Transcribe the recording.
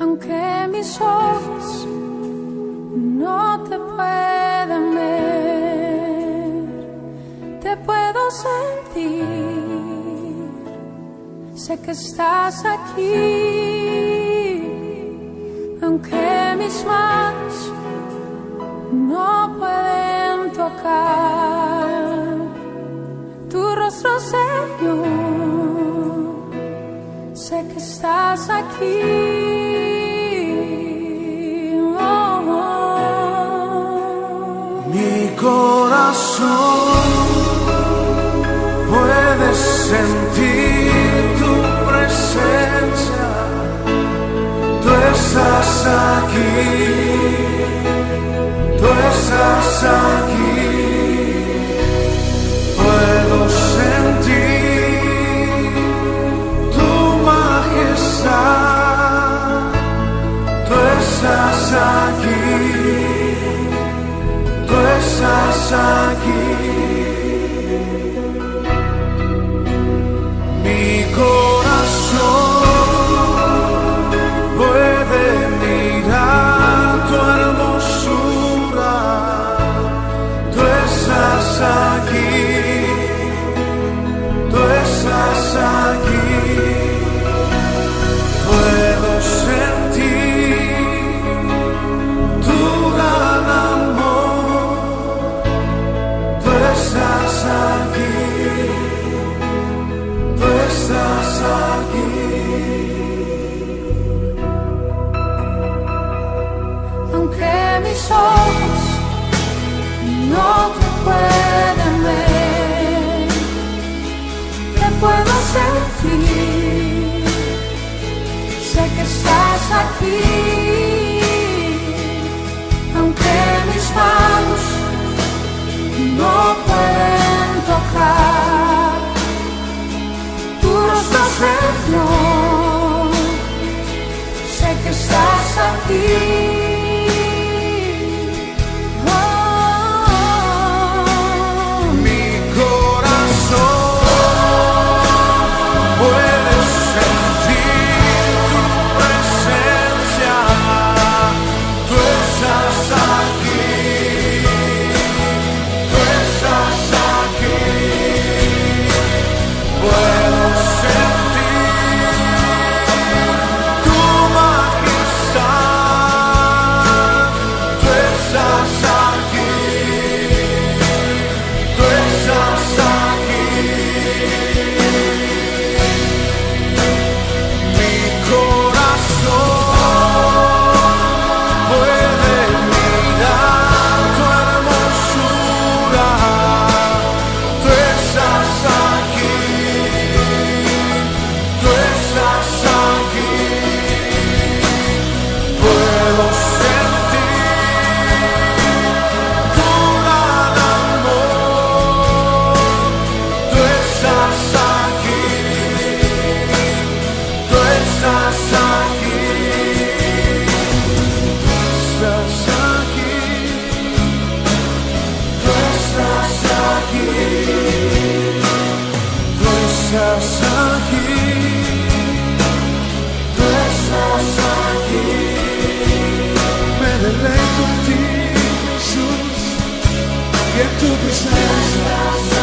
aunque mis ojos no te puedan ver, te puedo sentir, sé que estás aquí, aunque mis manos no pueden tocar tu rostro, Señor, sé que estás aquí. Mi corazón puede sentir tu presencia, tú estás aquí, tú estás aquí. Puedo sentir tu majestad, tú estás aquí, tú estás aquí. Mi corazón puede mirar tu hermosura, tú estás aquí, tú estás aquí. Puedo sentir tu gran amor, tú estás aquí, tú estás aquí. Aunque mis ojos no te pueden ver, te puedo sentir, sé que estás aquí, aunque mis manos no pueden tocar tu rostro, Señor, sé que estás aquí. Me deleito en ti, Jesús, y en tu presencia.